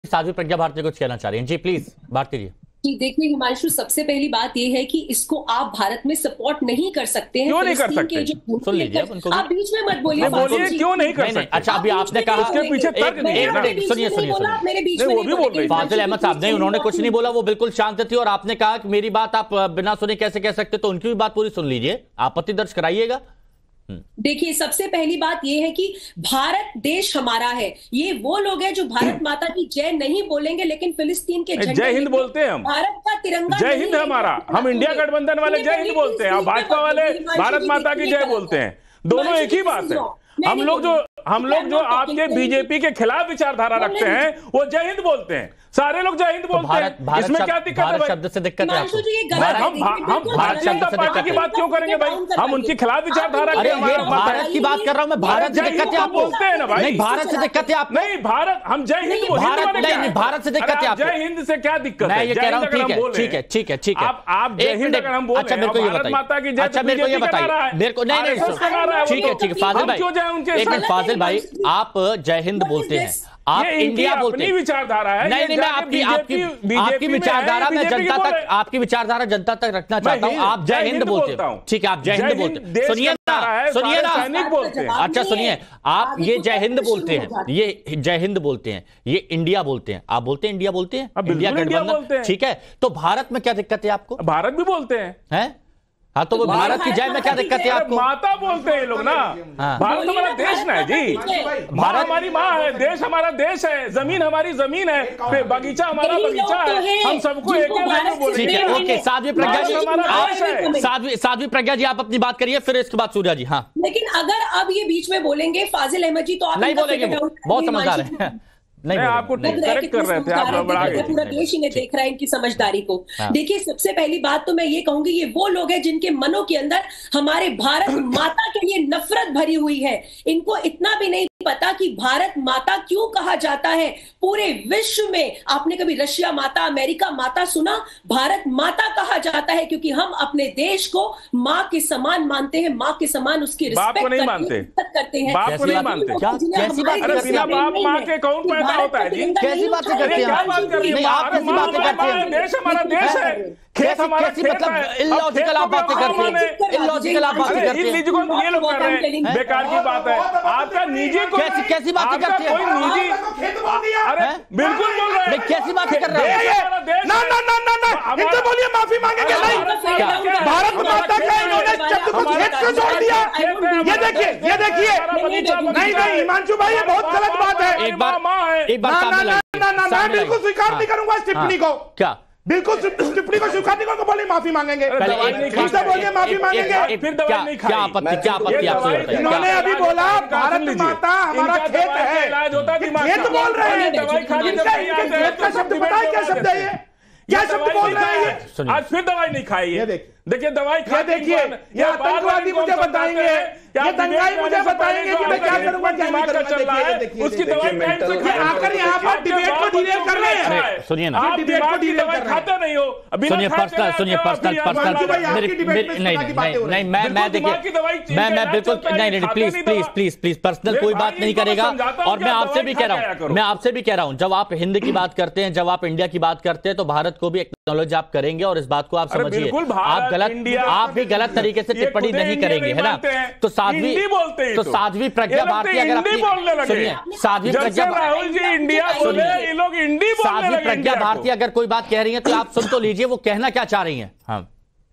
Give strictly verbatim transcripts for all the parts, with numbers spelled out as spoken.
साध्वी प्रज्ञा भारती कुछ कहना चाह रही हैं। जी प्लीज भारती जी। कि देखिए हिमांशु, सबसे पहली बात यह है कि इसको आप भारत में सपोर्ट नहीं कर सकते हैं। क्यों नहीं कर सकते? सुन लीजिए आप बीच में मत बोलिए। बोलिए क्यों नहीं कर सकते? अच्छा अभी आपने कहा उसके पीछे तर्क नहीं है ना। सुनिए सुनिए सुनिए वो भी बोल रहे फाजिल अहमद साहब नहीं, उन्होंने कुछ नहीं बोला, वो बिल्कुल शांत थी और आपने कहा कि मेरी बात आप बिना सुने कैसे कह सकते, तो उनकी भी बात पूरी सुन लीजिए, आपत्ति दर्ज कराइएगा। देखिए सबसे पहली बात यह है कि भारत देश हमारा है। ये वो लोग हैं जो भारत माता की जय नहीं बोलेंगे लेकिन फिलिस्तीन के झंडे जय हिंद बोलते हैं हम। भारत का तिरंगा जय हिंद है हमारा। हम इंडिया गठबंधन वाले जय हिंद बोलते हैं और भाजपा वाले भारत माता की जय बोलते हैं। दोनों एक ही बात है। हम लोग जो हम लोग जो आपके बीजेपी के खिलाफ विचारधारा रखते हैं वो जय हिंद बोलते हैं। सारे लोग जय हिंद बोलते हैं। इसमें क्या दिक्कत है भाई? शब्द से दिक्कत है हम हम भारतीय जनता पार्टी की बात क्यों करेंगे भाई? हम उनके खिलाफ विचारधारा अरे भारत की बात कर रहा हूं मैं। भारत से दिक्कत है आपको? बोलते हैं ना भाई। नहीं भारत से दिक्कत है आपको? नहीं भारत हम जय हिंद भारत नहीं भारत से दिक्कत है आपको? जय हिंद से क्या दिक्कत है? मैं ये कह रहा हूं ठीक है ठीक है ठीक है ठीक है आप आप जय हिंद अगर हम बोल अच्छा मेरे को ये बताइए माता की जय, अच्छा मेरे को ये बताइए मेरे को नहीं नहीं ठीक है ठीक है फाजिल भाई एक मिनट फाजिल भाई आप जय हिंद बोलते हैं, आप इंडिया बोलते हैं। विचारधारा है नहीं नहीं मैं आपकी आपकी आपकी विचारधारा मैं जनता तक आपकी विचारधारा जनता तक रखना चाहता हूं। आप जय हिंद बोलते हैं, ठीक है आप जय हिंद बोलते हैं। सुनिए ना सुनिए ना अच्छा सुनिए, आप ये जय हिंद बोलते हैं, ये जय हिंद बोलते हैं, ये इंडिया बोलते हैं, आप बोलते हैं इंडिया बोलते हैं, इंडिया गठबंधन ठीक है। तो भारत में क्या दिक्कत है आपको? भारत भी बोलते हैं हैं हाँ तो भारत की जय में क्या दिक्कत है आपको? माता बोलते हैं ये लोग ना। हाँ। भारत हमारा देश ना है जी। भारत हमारी माँ है, देश हमारा देश है, जमीन हमारी जमीन है, बगीचा हमारा बगीचा है। हम सबको एक ही लाइन में बोलेंगे। ठीक है ओके साध्वी प्रज्ञा जी, साध्वी साध्वी प्रज्ञा जी आप अपनी बात करिए, फिर इसके बाद सूर्या जी। हाँ लेकिन अगर अब ये बीच में बोलेंगे फाजिल अहमद जी तो आप नहीं बोलेंगे, बहुत समझदार है। नहीं आपको करेक्ट कर रहे थे आप, बड़ा पूरा देश इन्हें देख रहा है इनकी समझदारी को। देखिए सबसे पहली बात तो मैं ये कहूंगी ये वो लोग हैं जिनके मनों के अंदर हमारे भारत माता के लिए नफरत भरी हुई है। इनको इतना भी नहीं पता कि भारत माता क्यों कहा जाता है पूरे विश्व में। आपने कभी रशिया माता, अमेरिका माता सुना? भारत माता कहा जाता है क्योंकि हम अपने देश को माँ के समान मानते हैं, माँ के समान उसकी रिस्पेक्ट नहीं मानते करते हैं। बाप को नहीं मानते। क्या कैसी बात अरे बिना बाप माँ के कौन पैदा होता है जी? कैसी बातें करते हैं आप? नहीं आप कैसी बातें करते हैं? देश हमारा देश है, खेत हमारा खेत है। मतलब इलॉजिकल आप बातें करते हैं, इलॉजिकल आप बातें करते हैं। ये लोग कर रहे हैं, बेकार की बात है। आपका निजी कैसी कैसी बातें करते हैं? कोई निजी अरे बिल्कुल बोल रहे हैं। कैसी बातें कर रहे हैं? ना ना ना ना ना इनसे बोलिए माफी मांगेंगे नहीं। भारत माता का इन्होंने शब्द को खेत से जोड़ दिया। ये देखिए ये देखिए नहीं नहीं हिमांशु भाई ये बहुत गलत बात है। एक बार एक बार ना ना ना ना मैं बिल्कुल स्वीकार नहीं करूंगा इस टिप्पणी को। क्या बिल्कुल टिप्पणी को स्वीकार नहीं करूंगा। बोलिए माफी मांगेंगे, किससे बोलिए माफी मांगेंगे? फिर दवाई नहीं खाई। क्या आपत्ति क्या आपत्ति आपसे बताइए? इन्होंने अभी बोला भारत माता हमारा खेत है, खेत बोल रहे हैं। खेत का शब्द पता है क्या शब्द है? ये क्या शब्द बोल रहे हैं? ये आज फिर दवाई नहीं खाई है। देखिए दवाई खा देखिए ये आतंकवादी मुझे बताएंगे, ये दंगाई मुझे बताएंगे कि मैं क्या करूंगा क्या नहीं करूंगा। उसकी दवाई ये आकर यहाँ पर डिबेट को डिरेल कर रहे हैं। सुनिए ना आप डिबेट को डिरेल कर खाते नहीं हो। सुनिए पर्सनल सुनिए पर्सनल पर्सनल नहीं नहीं नहीं मैं मैं देखिए मैं मैं बिल्कुल नहीं नहीं please please please please personal कोई बात नहीं करेगा। और मैं आपसे भी कह रहा हूँ मैं आपसे भी कह रहा हूँ जब आप हिंद की बात करते हैं, जब आप इंडिया की बात करते हैं तो भारत को भी एक्नॉलेज आप करेंगे और इस बात को आप समझिए। आप गलत आप भी गलत तरीके से टिप्पणी नहीं करेंगे है ना। तो साध्वी तो साध्वी प्रज्ञा भारती अगर अपनी सुनिए साध्वी प्रज्ञा राहुल जी इंडिया बोले, ये लोग इंडी बोलने लगे। साध्वी प्रज्ञा भारती अगर कोई बात कह रही है तो आप सुन तो लीजिए वो कहना क्या चाह रही हैं। हाँ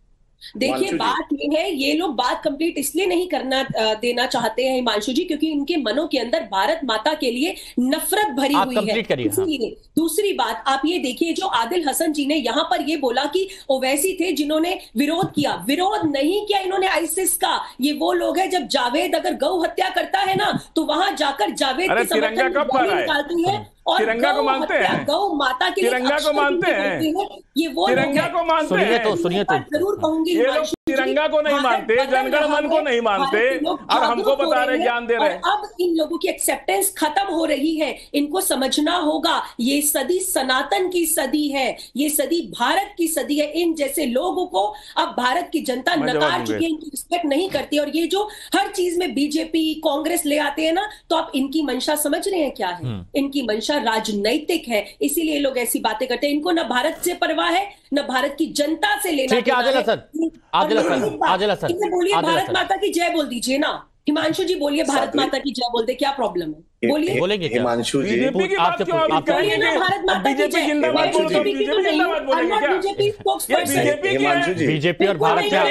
देखिए बात ये है, ये लोग बात कंप्लीट इसलिए नहीं करना देना चाहते हैं हिमांशु जी क्योंकि इनके मनों के अंदर भारत माता के लिए नफरत भरी हुई है। इसलिए हाँ। दूसरी बात आप ये देखिए जो आदिल हसन जी ने यहाँ पर ये बोला कि ओवैसी थे जिन्होंने विरोध किया, विरोध नहीं किया इन्होंने आईसिस का। ये वो लोग हैं जब जावेद अगर गौ हत्या करता है ना तो वहां जाकर जावेद के समर्थन निकालती है और तिरंगा को मानते हैं, गौ माता के लिए तिरंगा को मानते हैं, ये वो तिरंगा को मानते हैं। सुनिए तो सुनिए तो जरूर कहूंगी तिरंगा को नहीं मानते, जनगण मन को नहीं मानते, और हमको बता रहे, ज्ञान दे रहे। अब इन लोगों की एक्सेप्टेंस खत्म हो रही है। इनको समझना होगा ये सदी सनातन की सदी है, ये सदी भारत की सदी है। इन जैसे लोगों को अब भारत की जनता नकार चुकी है, इनकी रिस्पेक्ट नहीं करती। और ये जो हर चीज में बीजेपी कांग्रेस ले आते हैं ना, तो आप इनकी मंशा समझ रहे हैं क्या है? इनकी मंशा राजनैतिक है, इसीलिए लोग ऐसी बातें करते हैं। इनको न भारत से परवाह है, न भारत की जनता से लेना देना है। आदिल हसन, आदिल हसन, बोलिए भारत माता की जय बोल दीजिए ना। हिमांशु जी बोलिए भारत माता की जय बोल दे, क्या प्रॉब्लम है? बोलिए, बोलेंगे क्या? हिमांशु जी बीजेपी की बात क्यों आप कहेंगे ना? भारत माता की जय, जिंदाबाद बीजेपी जिंदाबाद बोलेंगे क्या? बीजेपी हिमांशु जी, बीजेपी और भारत क्या?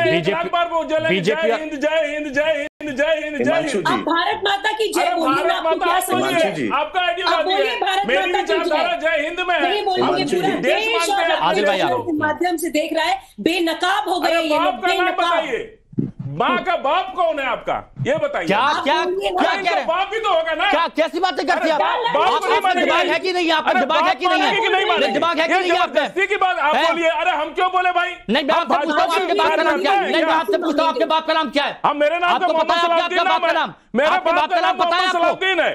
बीजेपी बीजेपी हिंद जय हिंद जय हिंद जय हिंद जय आप भारत माता की जय बोलिए ना। भारत माता बोलिए, आपका आइडियोलॉजी है, मेरी विचारधारा जय हिंद में है। देश मानते हैं, माध्यम से देख रहा है, बेनकाब हो गए ये लोग, बेनकाब। माँ का बाप कौन है आपका, ये बताइए। क्या क्या क्या कह रहे हैं? बाप भी तो होगा ना। क्या कैसी बातें करती हैं आप? आपका दिमाग है कि नहीं? आपका दिमाग है कि नहीं है? दिमाग है कि नहीं आपका? की बात आप बोलिए। अरे हम क्यों बोले भाई? नहीं, मैं आपसे पूछता हूँ आपके बाप का नाम क्या है? नहीं, मैं आपसे पूछता हूँ आपके बाप का नाम क्या है? हम मेरे नाम आपको पता है आपके बाप का नाम? मेरे बाप का नाम पता है आपको?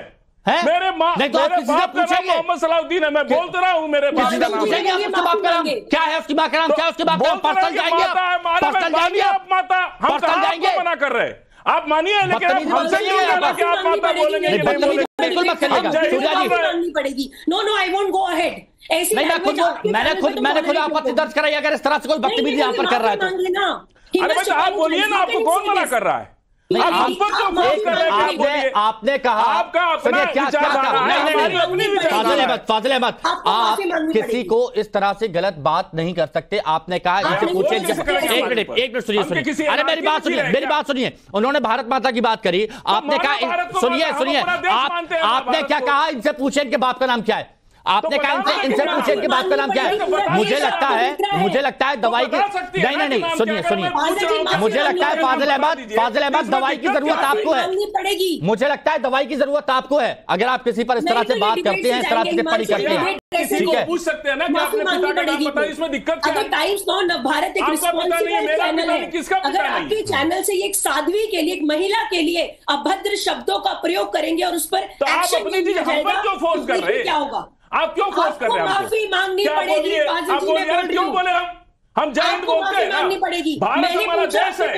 है मेरे माँ, नहीं तो आप मेरे किसी से बाप का नाम पूछेंगे? मोहम्मद सलाउद्दीन है, मैं बोलते रहा हूँ। मेरे बाप का नाम पूछेंगे आप उसके बाप का नाम क्या है? उसके बाप का नाम क्या है? उसके बाप का नाम पर्सनल जाएंगे आप? पर्सनल जाएंगे आप? माता हम पर्सनल जाएंगे? मना कर रहे हैं आप, मानिए, लेकिन आप हमसे क्यों कहना कि आप माता बोलेंगे कि नहीं बोलेंगे? बिल्कुल मत करिएगा सूर्या जी। माननी पड़ेगी। No no, I won't go ahead. ऐसी नहीं, मैं खुद मैंने खुद मैंने खुद आपत्ति दर्ज कराई अगर इस तरह से कोई बदतमीजी यहाँ पर कर रहा है तो। अरे बेटा आप बोलिए ना, आपको कौन मना कर रहा है? आप आप पर क्यों फोर्स कर रहे हैं? आपने आपने कहा आपका अपना क्या क्या कहा? नहीं नहीं नहीं, फाजिल अहमद, फाजिल अहमद, आप किसी को इस तरह से गलत बात नहीं कर सकते। आपने कहा इनसे पूछे, एक मिनट एक मिनट सुनिए सुनिए अरे मेरी बात सुनिए मेरी बात सुनिए उन्होंने भारत माता की बात करी, आपने कहा सुनिए सुनिए आप आपने क्या कहा? इनसे पूछे इनके बाप का नाम क्या है? आपने कहा इनसे इनसे पूछे इनके बाप का नाम क्या है? मुझे लगता है मुझे लगता है दवाई की नहीं नहीं नहीं सुनिए सुनिए मुझे लगता है फाजिल अहमद फाजिल अहमद दवाई की जरूरत आपको है। मुझे लगता है दवाई की जरूरत आपको है अगर आप किसी पर इस तरह से बात करते हैं, इस तरह से टिप्पणी करते हैं। किसी को पूछ सकते हैं ना कि आपने पिता का नाम बताया, इसमें दिक्कत क्या है? टाइम्स नॉट भारत एक रिस्पॉन्सिबल चैनल है। अगर आपके चैनल से एक साध्वी के लिए, एक महिला के लिए अभद्र शब्दों का प्रयोग करेंगे और उस पर एक्शन नहीं जाएगा, क्यों फोर्स कर रहे हैं? क्या होगा? आप क्यों फोर्स कर रहे हैं? माफी मांगनी पड़ेगी। आप बोलिए, क्यों बोले? हम हम जय हिंद बोलते हैं ना, भारत हमारा देश है,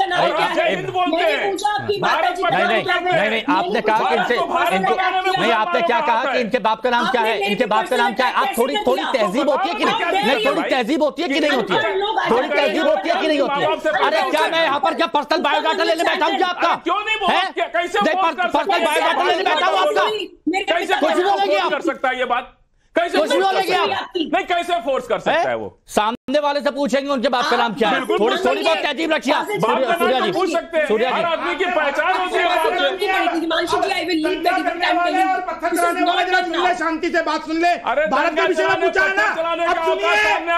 जय हिंद बोलते हैं। भारत नहीं नहीं नहीं नहीं आपने कहा कि इनसे नहीं, आपने क्या कहा कि इनके बाप का नाम क्या है? इनके बाप का नाम क्या है? आप थोड़ी थोड़ी तहजीब होती है कि नहीं? नहीं थोड़ी तहजीब होती है कि नहीं होती है? थोड़ी तहजीब होती है कि नहीं होती है? अरे क्या मैं यहाँ पर क्या पर्सनल बायोडाटा लेने बैठा हूँ क्या आपका? क्यों नहीं बोल? कैसे पर्सनल बायोडाटा लेने बैठा हूँ आपका? कैसे कुछ बोलेंगे आप? कर सकता है ये बात? कैसे कुछ बोलेंगे आप? नहीं, कैसे फोर्स कर सकता है वो? सामने वाले से पूछेंगे उनके बाप का नाम क्या है? थोड़ी थोड़ी बहुत तहजीब रखिए आप। सूर्या जी पूछ सकते हैं, हर आदमी की पहचान होती है। शांति से बात सुन ले। अरे भारत के विषय में पूछा है ना, अब सुनिए।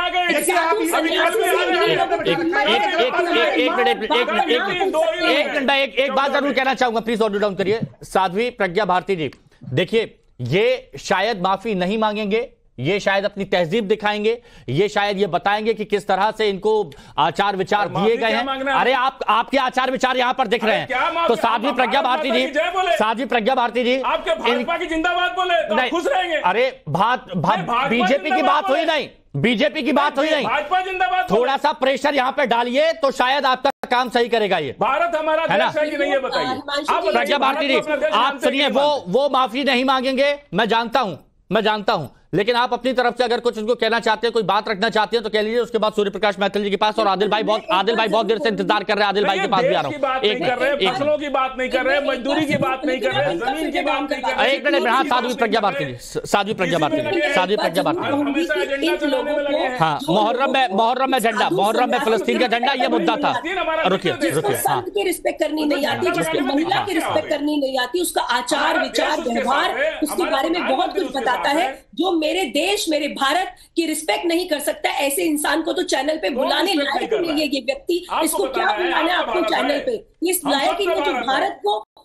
एक मिनट मैं एक बात जरूर कहना चाहूंगा, प्लीज ऑडियो डाउन करिए। साध्वी प्रज्ञा भारती जी, देखिए ये शायद माफी नहीं मांगेंगे, ये शायद अपनी तहजीब दिखाएंगे, ये शायद ये बताएंगे कि किस तरह से इनको आचार विचार दिए गए हैं। अरे आप आपके आचार विचार यहां पर दिख रहे हैं। तो साध्वी प्रज्ञा भारती जी, साध्वी प्रज्ञा भारती जी आपके भाजपा की जिंदाबाद बोले तो खुश रहेंगे। अरे भात बीजेपी की बात हुई नहीं, बीजेपी की बात हुई नहीं, भाजपा जिंदाबाद। थोड़ा सा प्रेशर यहां पर डालिए तो शायद आपका काम सही करेगा। ये भारत हमारा देश है कि नहीं, ये बताइए आप। प्रज्ञा भारती जी आप सुनिए, वो वो माफी नहीं मांगेंगे, मैं जानता हूं मैं जानता हूं लेकिन आप अपनी तरफ से अगर कुछ उनको कहना चाहते हैं, कोई बात रखना चाहते हैं तो कह लीजिए। उसके बाद सूर्य प्रकाश मैथिल जी के पास, और आदिल भाई बहुत आदिल भाई बहुत देर से इंतजार कर रहे हैं, आदिल भाई के पास भी आ रहा हूं। एक कर रहे हैं, फसलों की बात नहीं कर रहे, मजदूरी की बात नहीं कर रहे, जमीन की बात नहीं कर रहे। एक मिनट, हाँ साध्वी प्रज्ञा भारती जी, साध्वी प्रज्ञा भारती जी, साध्वी प्रज्ञा भारती हाँ, मुहर्रम में मुहर्रम में झंडा, मुहर्रम में फिलिस्तीन का झंडा, ये मुद्दा था। रुकिए रुकिए, हाँ की रिस्पेक्ट करनी नहीं आती, जिसको महिला की रिस्पेक्ट करनी नहीं आती, उसका आचार विचार व्यवहार उसके बारे में बहुत कुछ बताता है। जो मेरे देश मेरे भारत की रिस्पेक्ट नहीं कर सकता, ऐसे इंसान को तो चैनल पे बुलाने लायक नहीं है ये व्यक्ति। इसको क्या बुलाना है आपको चैनल पे? इस लायक ही नहीं जो भारत को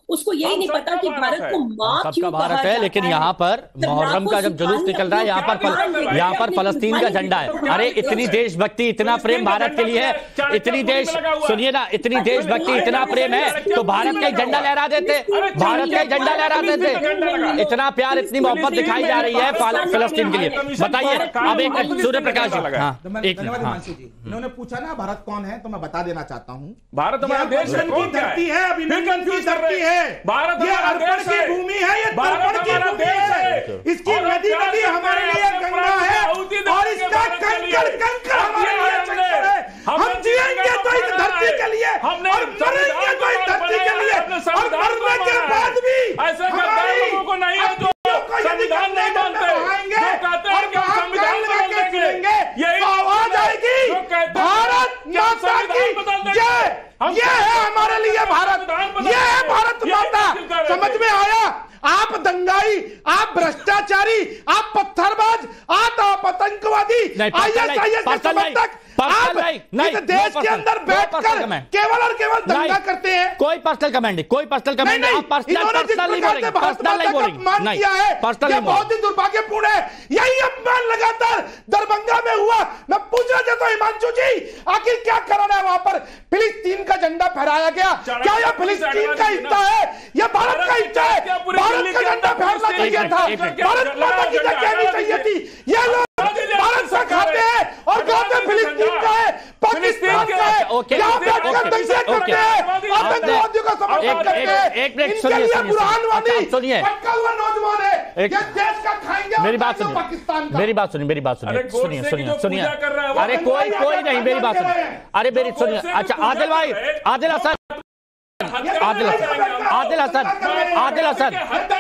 उसको यही नहीं पता कि भारत को माँ क्यों कहा भारत है। लेकिन यहाँ पर मुहर्रम का जब जुलूस निकल रहा है, यहाँ पर यहाँ पर फलस्तीन का झंडा है। अरे इतनी देशभक्ति, इतना प्रेम भारत के लिए है, इतनी देश सुनिए ना, इतनी देशभक्ति, इतना प्रेम है तो भारत का झंडा लहरा देते, भारत का झंडा लहरा देते। इतना प्यार, इतनी मोहब्बत दिखाई जा रही है फलस्तीन के लिए। बताइए अब एक सूर्य प्रकाश जी, उन्होंने पूछा ना भारत कौन है, तो मैं बता देना चाहता हूँ, भारत हमारा देश है, की धरती है, अभिनंदन की धरती है, भारत ये अर्पण की भूमि है, ये तर्पण की भूमि है। इसकी नदी नदी हमारे लिए गंगा है और इसका कंकड़ कंकड़ हमारे लिए चक्कर है। हम जिएंगे तो इस धरती के लिए और मरेंगे तो इस धरती के लिए, और मरने के बाद भी ऐसे गद्दार लोगों को नहीं है जो संविधान नहीं मानते, जो कहते हैं कि हम संविधान बदल देंगे, यही आवाज आएगी भारत माता की जय। ये है हमारे लिए भारत, ये है भारत माता। समझ में आया? आप दंगाई, आप भ्रष्टाचारी, आप पत्थरबाज, आप आतंकवादी, आई एस आई एस के समर्थक, आप इस देश के अंदर बैठकर केवल और केवल दंगा करते हैं। कोई पर्सनल कमेंट नहीं, कोई पर्सनल कमेंट नहीं, आप पर्सनल पर्सनल नहीं बोलेंगे, पर्सनल नहीं बोलेंगे, नहीं पर्सनल, बहुत ही दुर्भाग्यपूर्ण है। यही अपमान लगातार दरभंगा में हुआ। मैं पूछ रहा था तो हिमांशु जी, आखिर क्या कारण है वहां पर फिलिस्तीन का झंडा फहराया गया? क्या यह फिलिस्तीन का हिस्सा है, यह भारत का हिस्सा है? भारत का झंडा फहरना चाहिए था, भारत माता की जय कहनी चाहिए थी। ये लोग भारत से खाते हैं और कहते हैं फिलिस्तीन का है, पाकिस्तान का है, यहाँ बैठकर दंगे करते हैं, आतंकवादियों का समर्थन करते हैं। इनके लिए बुरहानवानी पक्का हुआ नौजवान है, ये देश का खाएंगे। मेरी बात सुनिए, पाकिस्तान का। मेरी बात सुनिए, मेरी बात सुनिए, सुनिए सुनिए सुनिए अरे कोई कोई नहीं, मेरी बात सुनिए, अरे मेरी सुनिए। अच्छा आदिल भाई, आदिल हसन, आदिल हसन, आदिल हसन, आदिल हसन,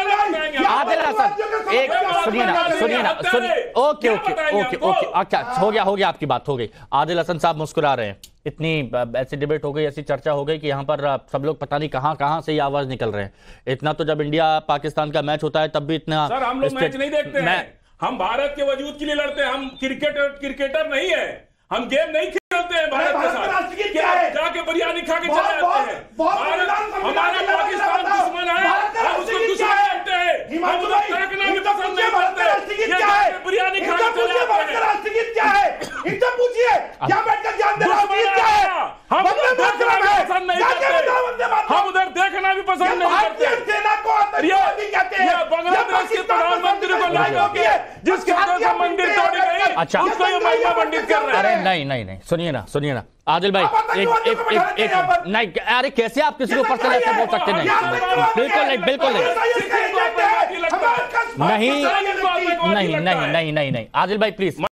आदिल हसन, एक सुनिए ना, सुनिए ना, सुनिए। ओके ओके ओके ओके अच्छा हो गया, हो गया, आपकी बात हो गई। आदिल हसन साहब मुस्कुरा रहे हैं। इतनी ऐसी डिबेट हो गई, ऐसी चर्चा हो गई कि यहाँ पर सब लोग पता नहीं कहाँ कहाँ से ये आवाज निकल रहे हैं। इतना तो जब इंडिया पाकिस्तान का मैच होता है तब भी इतना। सर हम लोग मैच नहीं देखते हैं, हम भारत के वजूद के लिए लड़ते हैं। हम क्रिकेटर क्रिकेटर नहीं है, हम गेम नहीं खेलते हैं भारत के साथ। जाके बिरयानी खा के चले जाते हैं। हमारा पाकिस्तान दुश्मन है, हम उसको दुश्मन कहते हैं। हम उधर देखना भी पसंद नहीं करते, बिरयानी खा के चले जाते हैं। राष्ट्रगीत क्या है इनसे पूछिए, क्या बैठकर जान दे राष्ट्रगीत क्या है? हम उधर देखना भी पसंद नहीं करते, हम उधर देखना भी पसंद नहीं करते। सेना को आतंकवादी कहते हैं, बांग्लादेश के प्रधानमंत्री को लाइक जिसके वजह से मंदिर तोड़ी गई, अच्छा उसको ये महिमा पंडित कर रहे हैं। नहीं नहीं नहीं, सुनिए ना, सुनिए ना आदिल भाई, एक एक एक एक नहीं, अरे कैसे आप किसी को पर्सनल ऐसे बोल सकते? नहीं बिल्कुल नहीं, बिल्कुल नहीं, नहीं नहीं नहीं नहीं नहीं आदिल भाई प्लीज।